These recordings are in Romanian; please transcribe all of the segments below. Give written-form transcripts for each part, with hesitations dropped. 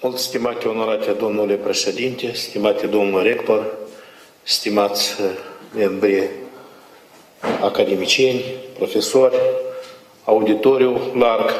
Mult stimate onorate domnule președinte, stimate domnul rector, stimați membri academicieni, profesori, auditoriu larg.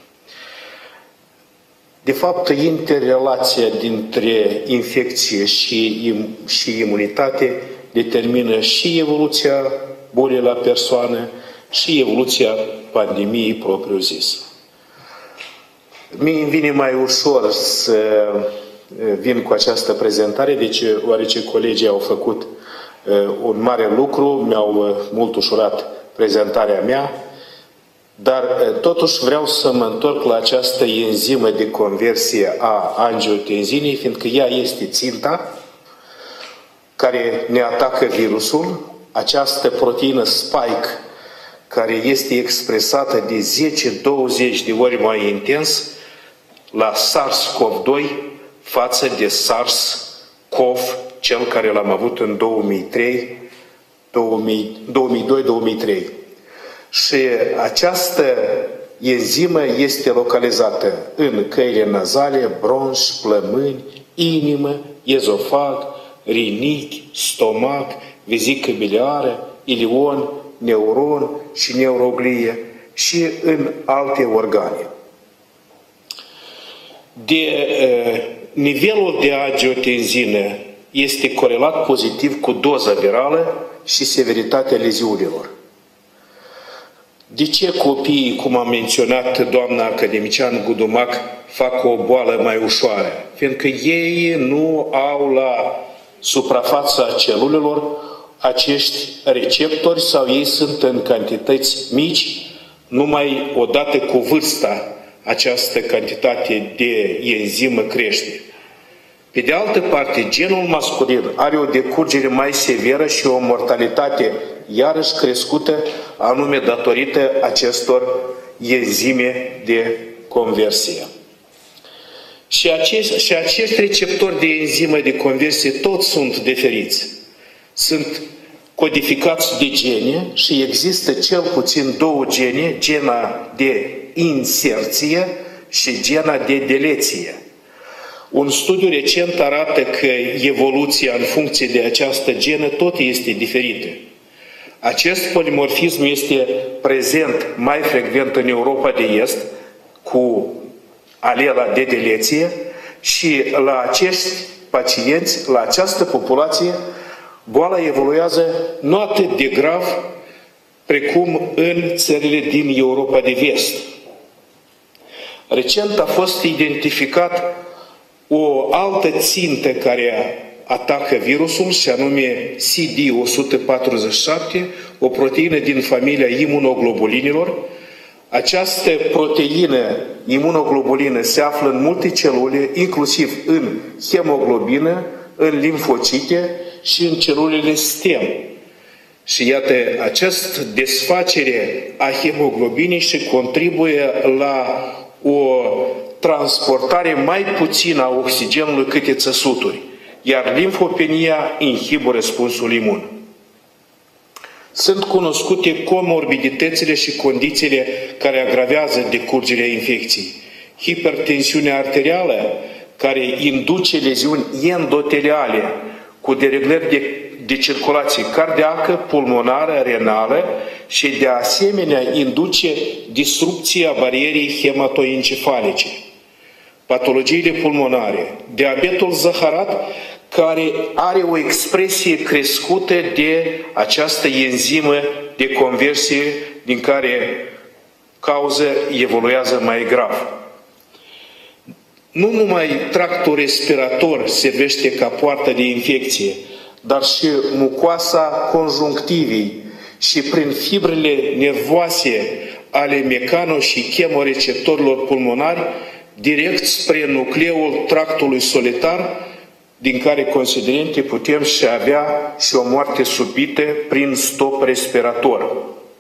De fapt, interrelația dintre infecție și imunitate determină și evoluția bolii la persoană și evoluția pandemiei propriu-zisă. Mie îmi vine mai ușor să vin cu această prezentare, oarece colegii au făcut un mare lucru, mi-au mult ușurat prezentarea mea, dar totuși vreau să mă întorc la această enzimă de conversie a angiotenzinei, fiindcă ea este ținta care ne atacă virusul, această proteină spike care este expresată de 10-20 de ori mai intens la SARS-CoV-2 față de SARS-CoV, cel care l-am avut în 2002-2003. Și această enzimă este localizată în căile nazale, bronș, plămâni, inimă, ezofag, rinichi, stomac, vezică biliară, ilion, neuron și neuroglie și în alte organe. Nivelul de angiotenzină este corelat pozitiv cu doza virală și severitatea leziunilor. De ce copiii, cum a menționat doamna academician Gudumac, fac o boală mai ușoară? Fiindcă ei nu au la suprafața celulelor acești receptori sau ei sunt în cantități mici, numai odată cu vârsta această cantitate de enzimă crește. Pe de altă parte, genul masculin are o decurgere mai severă și o mortalitate iarăși crescută, anume datorită acestor enzime de conversie. Și acești receptori de enzimă de conversie toți sunt diferiți. Sunt codificați de gene și există cel puțin două gene, gena de inserție și gena de deleție. Un studiu recent arată că evoluția în funcție de această genă tot este diferită. Acest polimorfism este prezent mai frecvent în Europa de Est, cu alela de deleție, și la acești pacienți, la această populație, boala evoluează nu atât de grav precum în țările din Europa de Vest. Recent a fost identificat o altă țintă care atacă virusul, și anume CD147, o proteină din familia imunoglobulinilor. Această proteină imunoglobulină se află în multe celule, inclusiv în hemoglobină, în limfocite și în celulele stem. Și iată, această desfacere a hemoglobinei și contribuie la o transportare mai puțină a oxigenului câte țăsuturi, iar limfopenia inhibă răspunsul imun. Sunt cunoscute comorbiditățile și condițiile care agravează decurgerea infecției. Hipertensiunea arterială, care induce leziuni endoteliale cu dereglări de circulație cardiacă, pulmonară, renală și de asemenea induce disrupția barierei hematoencefalice. Patologiile pulmonare, diabetul zaharat, care are o expresie crescută de această enzimă de conversie din care cauză evoluează mai grav. Nu numai tractul respirator servește ca poartă de infecție, dar și mucoasa conjunctivei și prin fibrele nervoase ale mecano- și chemoreceptorilor pulmonari direct spre nucleul tractului solitar, din care considerente putem și avea și o moarte subită prin stop respirator.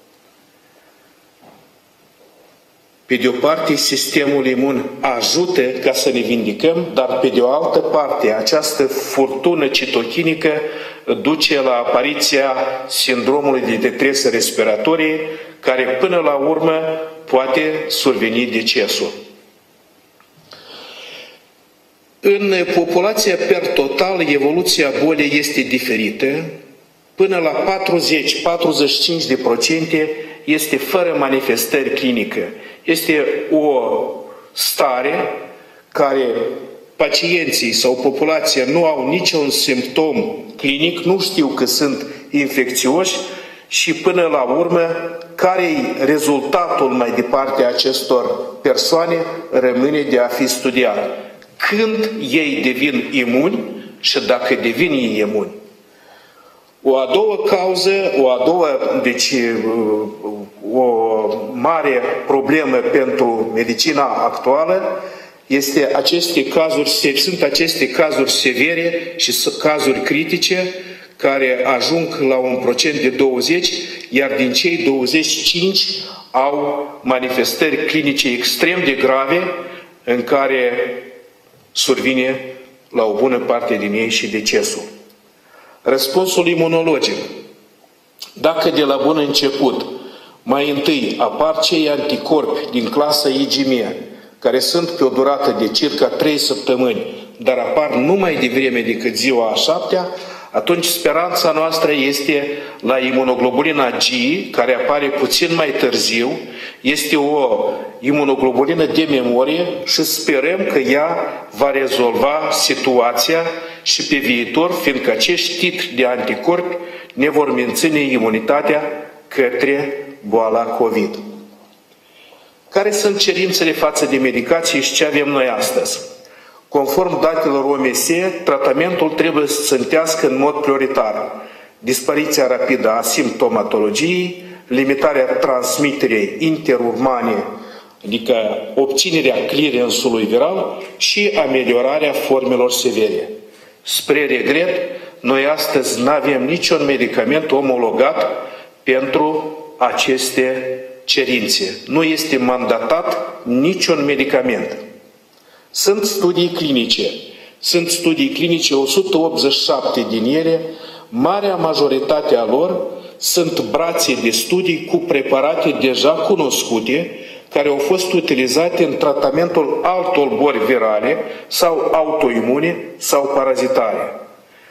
Pe de o parte, sistemul imun ajută ca să ne vindicăm, dar pe de o altă parte, această furtună citochinică duce la apariția sindromului de detresă respiratorie, care până la urmă poate surveni decesul. În populația per total, evoluția bolii este diferită. Până la 40-45% este fără manifestări clinice. Este o stare care pacienții sau populația nu au niciun simptom clinic, nu știu că sunt infecțioși și până la urmă, care-i rezultatul mai departe a acestor persoane rămâne de a fi studiat. Când ei devin imuni și dacă devin ei imuni. O a doua cauză, o mare problemă pentru medicina actuală sunt aceste cazuri severe și cazuri critice care ajung la un procent de 20, iar din cei 25 au manifestări clinice extrem de grave în care survine la o bună parte din ei și decesul. Răspunsul imunologic. Dacă de la bun început, mai întâi apar cei anticorpi din clasa IgM, care sunt pe o durată de circa 3 săptămâni, dar apar nu mai devreme decât ziua a 7-a, atunci speranța noastră este la imunoglobulina G, care apare puțin mai târziu, este o imunoglobulină de memorie și sperăm că ea va rezolva situația și pe viitor, fiindcă acești titri de anticorpi ne vor menține imunitatea către boala COVID. Care sunt cerințele față de medicație și ce avem noi astăzi? Conform datelor OMS, tratamentul trebuie să țintească în mod prioritar dispariția rapidă a simptomatologiei, limitarea transmiterei interumane, adică obținerea clearance-ului viral și ameliorarea formelor severe. Spre regret, noi astăzi nu avem niciun medicament omologat pentru aceste cerințe. Nu este mandatat niciun medicament. Sunt studii clinice, 187 din ele, marea majoritate a lor sunt brațe de studii cu preparate deja cunoscute, care au fost utilizate în tratamentul altor boli virale sau autoimune sau parazitare.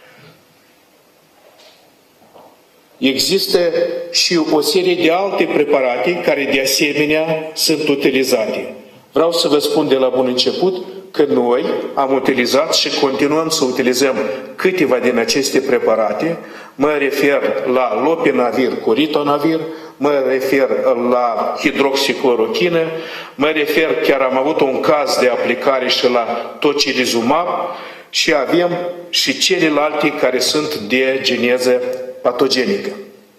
Există și o serie de alte preparate care de asemenea sunt utilizate. Vreau să vă spun de la bun început că noi am utilizat și continuăm să utilizăm câteva din aceste preparate. Mă refer la lopinavir cu ritonavir, mă refer la hidroxiclorochină, mă refer, chiar am avut un caz de aplicare și la tocilizumab și avem și celelalte care sunt de geneză patogenică.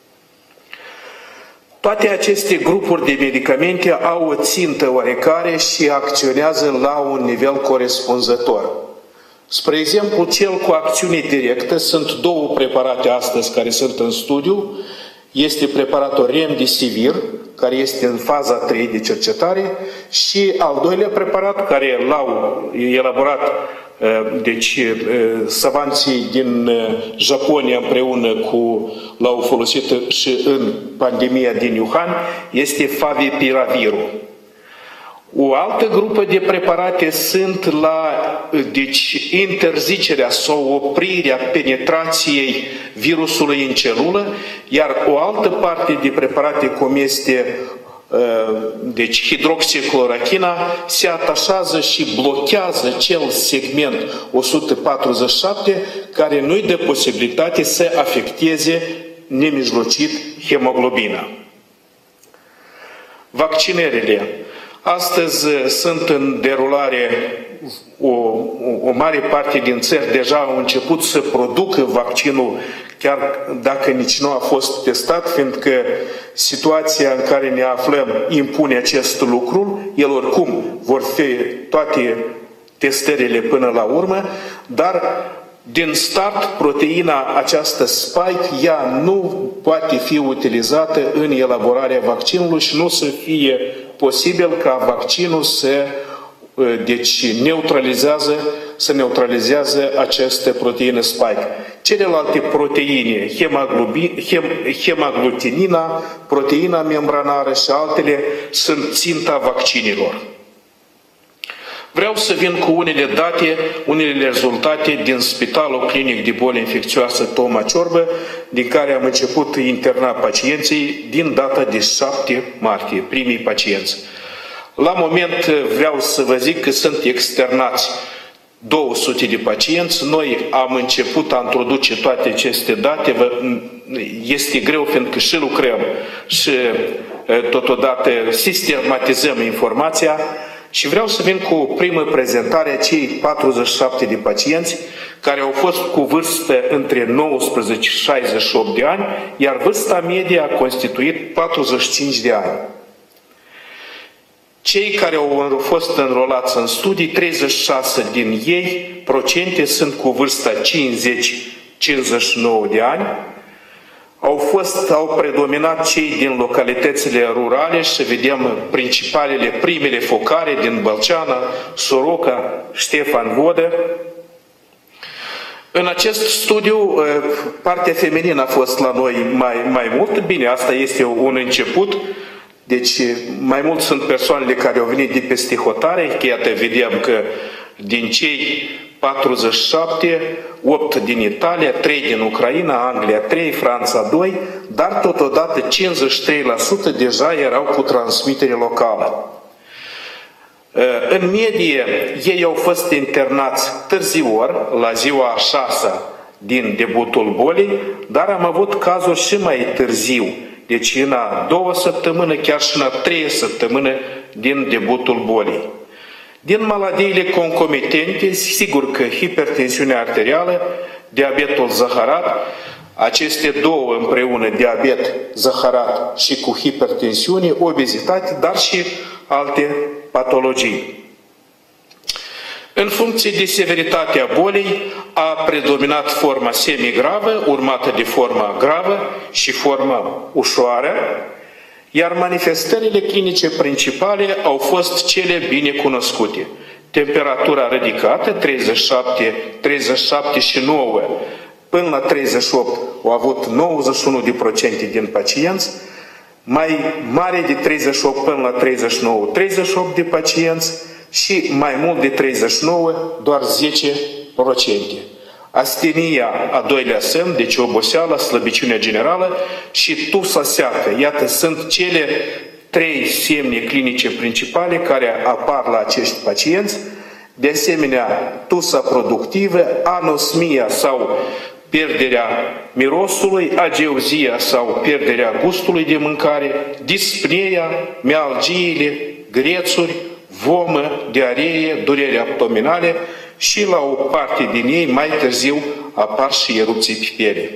Toate aceste grupuri de medicamente au o țintă oarecare și acționează la un nivel corespunzător. Spre exemplu, cel cu acțiune directă, sunt două preparate astăzi care sunt în studiu. Este preparatul Remdesivir, care este în faza 3 de cercetare, și al doilea preparat care l-au elaborat savanții din Japonia împreună l-au folosit și în pandemia din Wuhan, este Favipiravir. O altă grupă de preparate sunt la interzicerea sau oprirea penetrației virusului în celulă, iar o altă parte de preparate, cum este hidroxiclorochina, se atașează și blochează cel segment 147 care nu-i dă posibilitate să afecteze nemijlocit hemoglobina. Vaccinările. Astăzi sunt în derulare o mare parte din țări deja au început să producă vaccinul, chiar dacă nici nu a fost testat, fiindcă situația în care ne aflăm impune acest lucru. El oricum vor fi toate testările până la urmă, dar din start proteina aceasta spike, ea nu poate fi utilizată în elaborarea vaccinului și nu să fie posibil ca vaccinul să neutralizează această proteină spike. Celelalte proteine, hemaglutinina, proteina membranară și altele sunt ținta vaccinilor. Vreau să vin cu unele date, unele rezultate din Spitalul Clinic de Boli Infecțioase Toma Ciorbă, din care am început interna pacienții din data de 7 martie, primii pacienți. La moment vreau să vă zic că sunt externați 200 de pacienți. Noi am început a introduce toate aceste date. Este greu fiindcă și lucrăm și totodată sistematizăm informația. Și vreau să vin cu o primă prezentare a cei 47 de pacienți care au fost cu vârstă între 19 și 68 de ani, iar vârsta medie a constituit 45 de ani. Cei care au fost înrolați în studii, 36 din ei, procente, sunt cu vârsta 50-59 de ani. Au predominat cei din localitățile rurale și vedem principalele, primele focare din Bălceana, Soroca, Ștefan Vodă. În acest studiu, partea feminină a fost la noi mai mult. Bine, asta este un început. Deci, mai mult sunt persoanele care au venit de peste hotare, că iată, vedem că din cei 47, 8 din Italia, 3 din Ucraina, Anglia 3, Franța 2, dar totodată 53% deja erau cu transmitere locală. În medie, ei au fost internați târzior, la ziua a 6 din debutul bolii, dar am avut cazuri și mai târziu. Deci în a 2 săptămâni, chiar și în a 3 săptămâni din debutul bolii. Din maladiile concomitente, sigur că hipertensiunea arterială, diabetul zaharat, aceste două împreună, diabet zaharat și cu hipertensiune, obezitate, dar și alte patologii. În funcție de severitatea bolii, a predominat forma semigravă, urmată de forma gravă și forma ușoară, iar manifestările clinice principale au fost cele bine cunoscute. Temperatura ridicată, 37 și 9, până la 38 au avut 91% din pacienți, mai mare de 38 până la 39, 38 de pacienți, și mai mult de 39, doar 10%. Astenia, a doilea semn, deci oboseala, slăbiciunea generală și tusa seacă. Iată, sunt cele 3 semne clinice principale care apar la acești pacienți. De asemenea, tusa productivă, anosmia sau pierderea mirosului, ageuzia sau pierderea gustului de mâncare, dispneia, mialgiile, grețuri, vomă, diaree, durere abdominale și la o parte din ei mai târziu apar și erupții pe piele.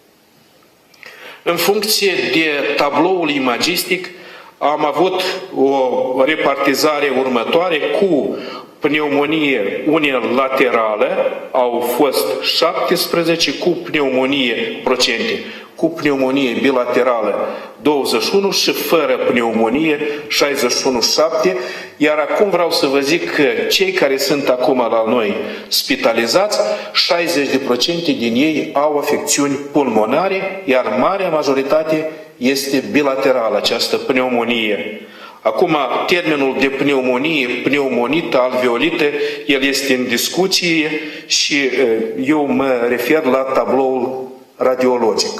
În funcție de tabloul imagistic am avut o repartizare următoare cu pneumonie unilaterală, au fost 17 cu pneumonie procente, cu pneumonie bilaterală 21 și fără pneumonie 61,7, iar acum vreau să vă zic că cei care sunt acum la noi spitalizați, 60% din ei au afecțiuni pulmonare, iar marea majoritate este bilaterală, această pneumonie. Acum, termenul de pneumonie, pneumonită, alveolită, el este în discuție și eu mă refer la tabloul radiologic.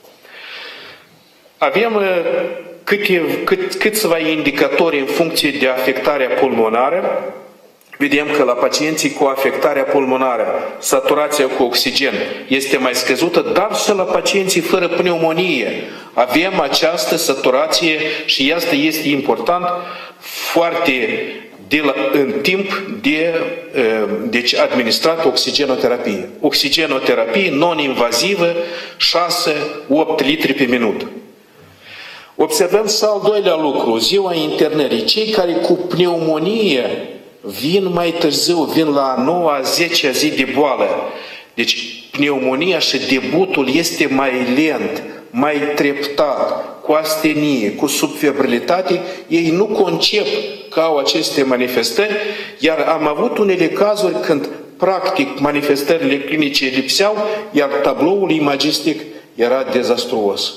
Avem câțiva indicatori în funcție de afectarea pulmonară. Vedem că la pacienții cu afectarea pulmonară, saturația cu oxigen este mai scăzută, dar și la pacienții fără pneumonie avem această saturație și asta este important foarte în timp de deci administrat oxigenoterapie. Oxigenoterapie non-invazivă, 6-8 litri pe minut. Observăm și al doilea lucru, ziua internării. Cei care cu pneumonie vin mai târziu, vin la 9-a, 10-a zi de boală. Deci pneumonia și debutul este mai lent, mai treptat, cu astenie, cu subfebrilitate. Ei nu concep că au aceste manifestări, iar am avut unele cazuri când practic manifestările clinice lipseau, iar tabloul imagistic era dezastruos.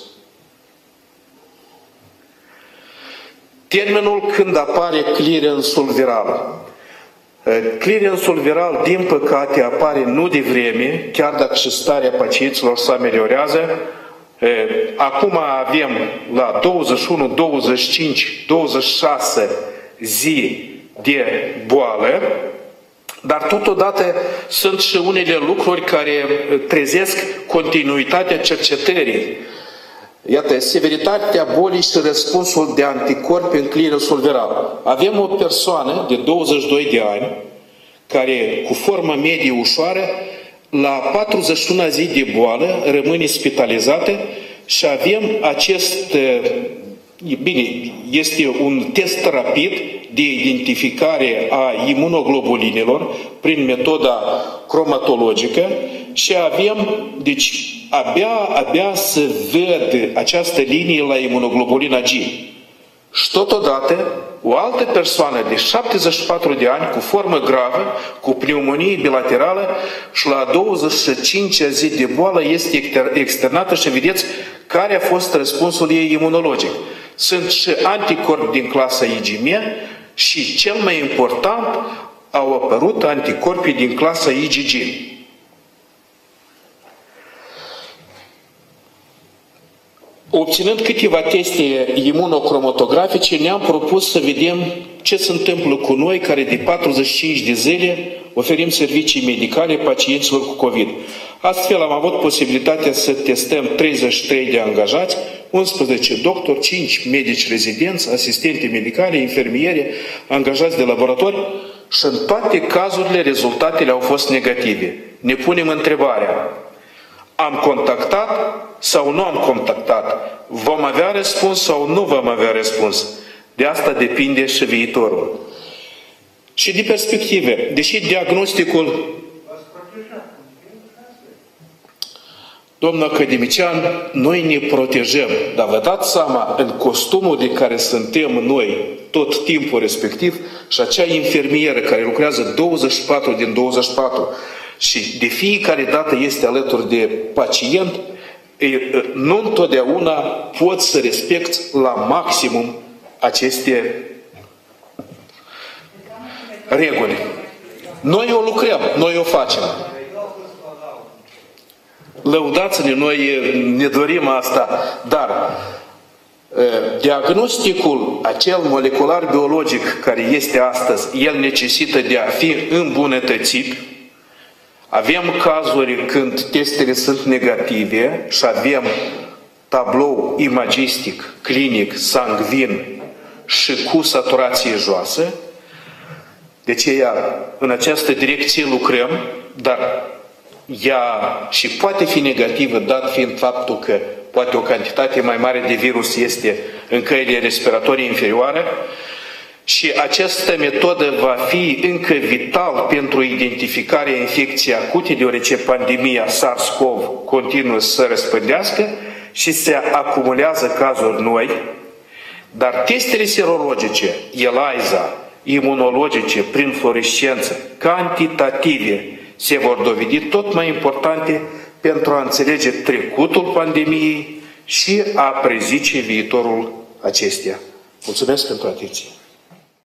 Termenul când apare clearance-ul viral. Clearansul viral, din păcate, apare nu de vreme, chiar dacă și starea pacienților se ameliorează. Acum avem la 21, 25, 26 zi de boală, dar totodată sunt și unele lucruri care trezesc continuitatea cercetării. Iată, severitatea bolii și răspunsul de anticorpi în clearansul viral. Avem o persoană de 22 de ani care, cu formă medie ușoară, la 41 zi de boală rămâne spitalizată și avem acest, bine, este un test rapid de identificare a imunoglobulinelor prin metoda cromatologică și avem, deci, abia să văd această linie la imunoglobulina G. Și totodată, o altă persoană de 74 de ani cu formă gravă, cu pneumonie bilaterală și la 25 zi de boală este externată și vedeți care a fost răspunsul ei imunologic. Sunt și anticorpi din clasa IgM și cel mai important au apărut anticorpii din clasa IgG. Obținând câteva teste imunocromatografice, ne-am propus să vedem ce se întâmplă cu noi care de 45 de zile oferim servicii medicale pacienților cu COVID. Astfel am avut posibilitatea să testăm 33 de angajați, 11 doctori, 5 medici rezidenți, asistente medicale, infermiere, angajați de laboratori și în toate cazurile rezultatele au fost negative. Ne punem întrebarea: am contactat sau nu am contactat? Vom avea răspuns sau nu vom avea răspuns? De asta depinde și viitorul. Și de perspective, deși diagnosticul... Domnul academician, noi ne protejăm, dar vă dați seama, în costumul de care suntem noi tot timpul respectiv și acea infermieră care lucrează 24 din 24 și de fiecare dată este alături de pacient, nu întotdeauna poți să respecti la maximum aceste reguli. Noi o lucrăm, noi o facem. Lăudați-ne, noi ne dorim asta, dar diagnosticul acel molecular-biologic care este astăzi, el necesită de a fi îmbunătățit. Avem cazuri când testele sunt negative și avem tablou imagistic, clinic, sangvin și cu saturație joasă. De aceea, în această direcție lucrăm, dar ea și poate fi negativă, dat fiind faptul că poate o cantitate mai mare de virus este în căile respiratorii inferioare. Și această metodă va fi încă vital pentru identificarea infecției acute, deoarece pandemia SARS-CoV continuă să răspândească și se acumulează cazuri noi, dar testele serologice, ELISA, imunologice, prin fluorescență, cantitative, se vor dovedi tot mai importante pentru a înțelege trecutul pandemiei și a prezice viitorul acesteia. Mulțumesc pentru atenție.